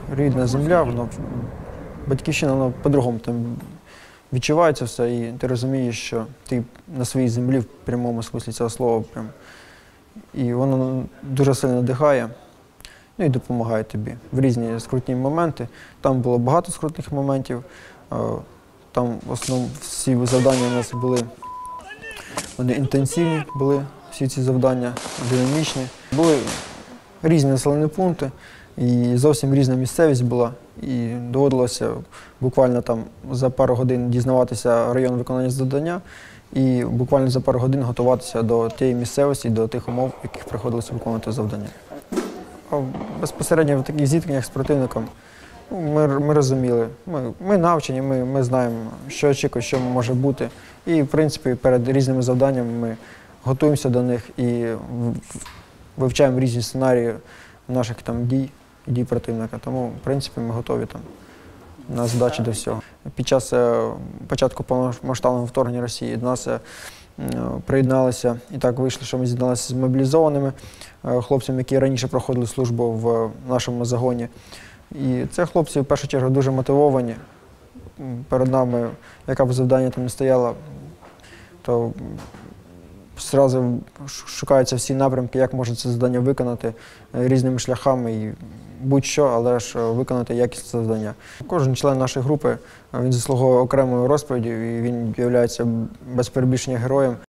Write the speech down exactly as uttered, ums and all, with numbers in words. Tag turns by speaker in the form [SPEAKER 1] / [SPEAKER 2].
[SPEAKER 1] рідна земля, воно, батьківщина, воно по-другому там відчувається все, і ти розумієш, що ти на своїй землі в прямому смислі цього слова. Прям. І воно дуже сильно надихає, ну і допомагає тобі в різні скрутні моменти. Там було багато скрутних моментів, там в основному всі завдання у нас були, вони інтенсивні були, всі ці завдання динамічні. Були різні населені пункти, і зовсім різна місцевість була. І доводилося буквально там за пару годин дізнаватися район виконання завдання і буквально за пару годин готуватися до тієї місцевості, до тих умов, в яких приходилося виконувати завдання. А безпосередньо в таких зіткненнях з противником ми, ми розуміли, ми, ми навчені, ми, ми знаємо, що очікує, що може бути. І, в принципі, перед різними завданнями ми готуємося до них і вивчаємо різні сценарії наших там дій, дій противника. Тому, в принципі, ми готові там на задачі до всього. Під час початку повномасштабного вторгнення Росії до нас приєдналися, і так вийшло, що ми з'єдналися з мобілізованими хлопцями, які раніше проходили службу в нашому загоні. І це хлопці, в першу чергу, дуже мотивовані. Перед нами, яка б завдання там не стояло, то одразу шукаються всі напрямки, як можна це завдання виконати різними шляхами, і будь-що, але ж виконати якісне завдання. Кожен член нашої групи, він заслуговує окремої розповіді, і він є без перебільшення героєм,